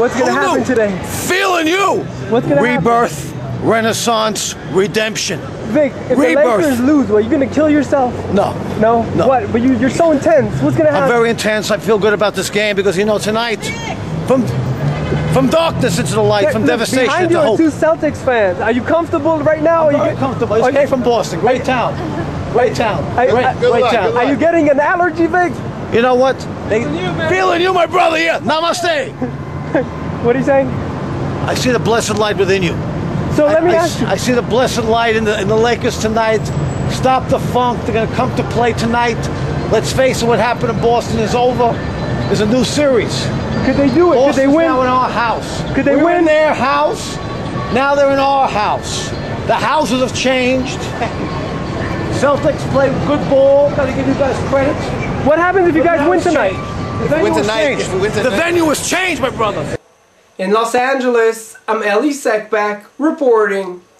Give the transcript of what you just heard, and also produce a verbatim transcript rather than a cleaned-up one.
What's gonna Who happen knew? today? Feeling you. What's gonna happen? Rebirth, renaissance, redemption. Vic, if Rebirth. the Lakers lose, what, you gonna kill yourself? No. No? No. What? But you, you're so intense. What's gonna happen? I'm very intense. I feel good about this game because, you know, tonight, from from darkness into the light, Yeah, from look, devastation behind into you are hope. two Celtics fans. Are you comfortable right now? I'm are you very get- comfortable. I are just came you- from Boston. Great town. Great town. I- Great, I- great luck, town. good Are you getting an allergy, Vic? You know what? Feeling you, man. Feeling you, my brother. Yeah. Namaste. What are you saying? I see the blessed light within you. So let I, me I, ask you. I see the blessed light in the in the Lakers tonight. Stop the funk. They're gonna come to play tonight. Let's face it. What happened in Boston is over. There's a new series. Could they do it? Boston's Could they win? now in our house. Could they we were win? in their house. Now they're in our house. The houses have changed. Celtics play good ball. Gotta give you guys credit. What happens if you guys win tonight? The venue Win has tonight, changed. if we win The tonight. venue has changed, my brother. In Los Angeles, I'm Elie Seckbach reporting.